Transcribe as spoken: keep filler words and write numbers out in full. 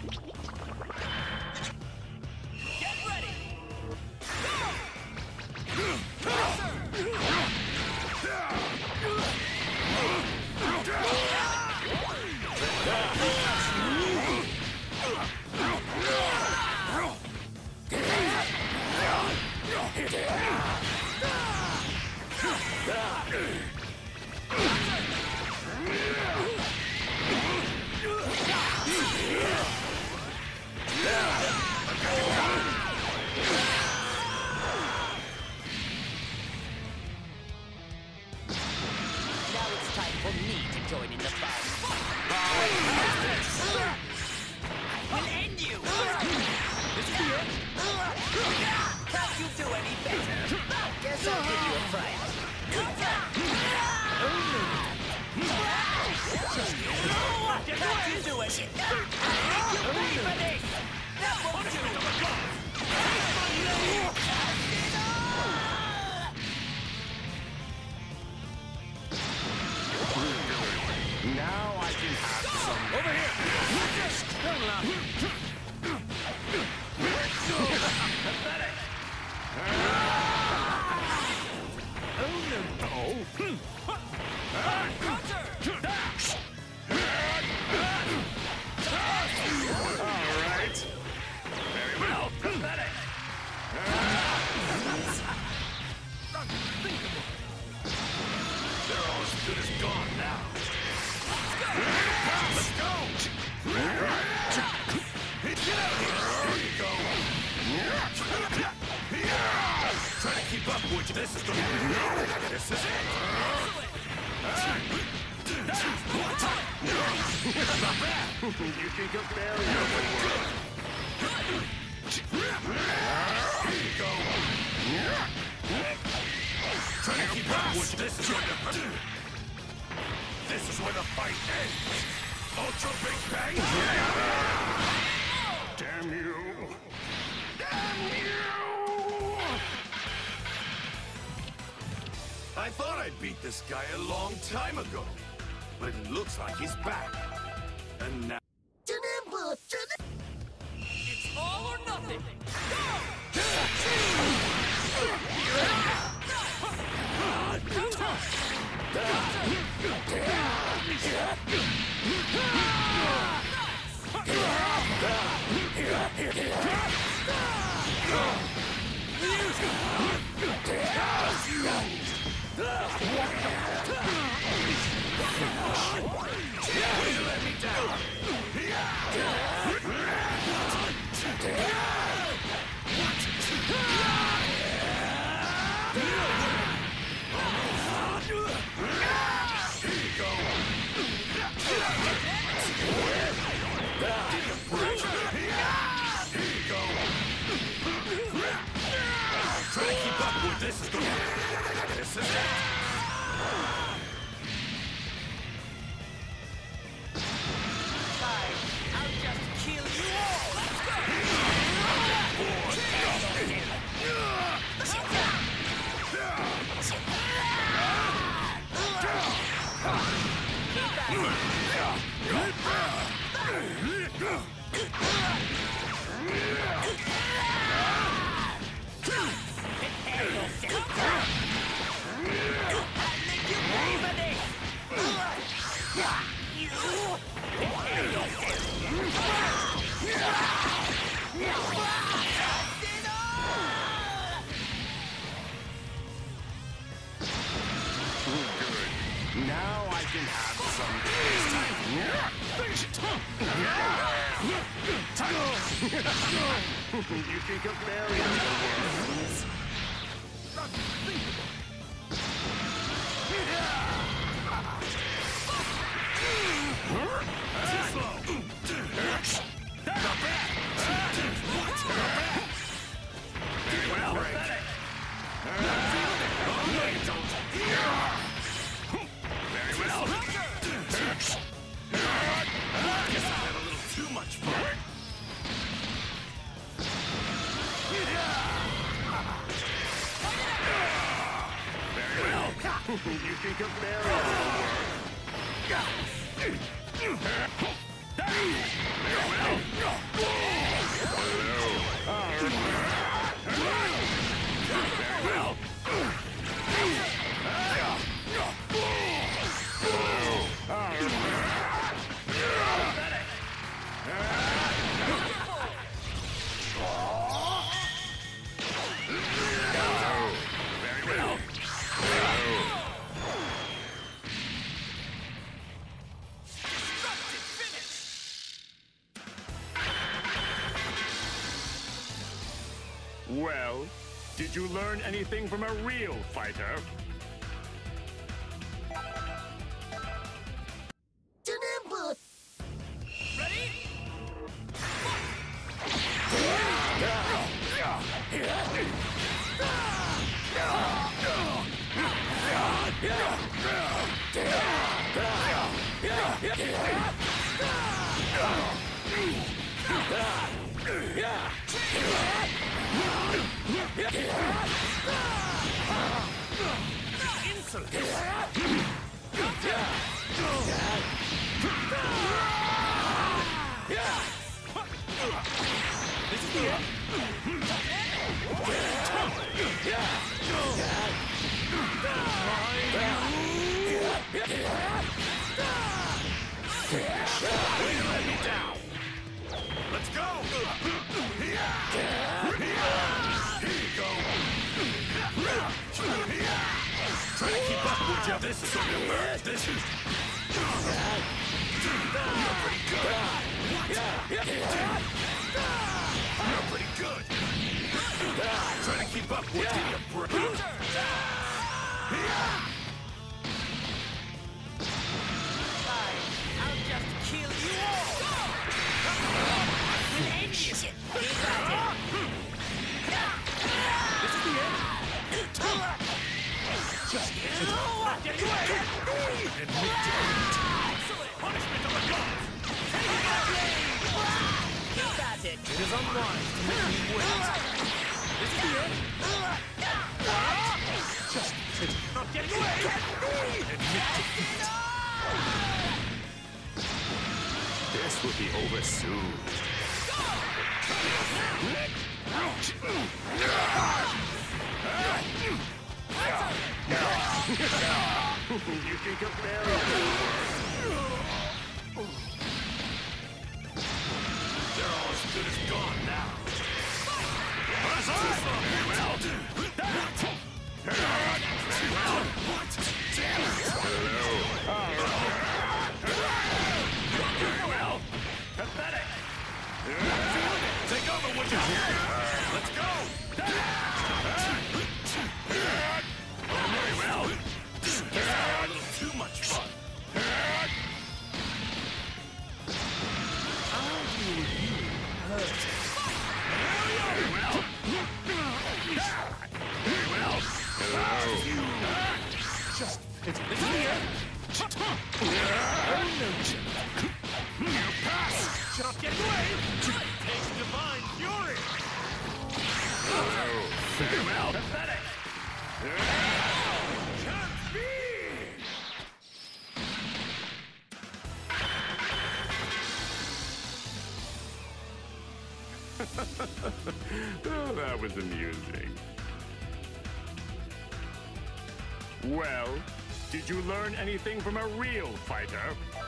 Get ready! Now it's time for me to join in the fun. I will end you! This is it! Can't you do any better? Guess I'll give you a fright. Can't you do it? You pay for this! That won't Now I can have some. Over here! Pathetic! Oh no! All right. Very well, pathetic! They're all as good as gone now. Let's go! Get out here! Here you go! Try to keep up, would you? This is the... This is it! Not bad! You think a barrier would work? Here you go! Try to keep up, would you? This is going to... This is where the fight ends! Ultra Big Bang! Damn you! Damn you! I thought I beat this guy a long time ago, but it looks like he's back. And now... It's all or nothing! Will you let me down? Try to keep up with this is the... This is it! Fine, I'll just kill you all! Let's Now I can have some. You think a barrier works? Too slow! Not bad! What? Not bad! Very well, pathetic! Oh, no, you don't! Very well! Guess I had a little too much fun. Very well! You think a barrier will work? Well, did you learn anything from a real fighter? Ready? This is the end. Way to let me down. Let's go. Here you go. Try to keep up with you. This is gonna hurt. This is. You're pretty good. You're pretty good. Try to keep up with you, bro. I'll just kill you all. We'll end you. Keep at it. This is the end. Just not get away. Admit defeat. Excellent. Punishment on the gods. Take it away. Keep at it. It is unwise to make me wait. This is the end. Just not getting away. Admit defeat. This will be over soon. You think of Barry? They're all as good as gone now. Pathetic. Take over, would you? Let's go. Oh, very well. A little too much fun. Just This is the end. You pass. Not getting away. Takes divine fury. Very well. pathetic. Can't be. Oh, that was amusing. Well, did you learn anything from a real fighter?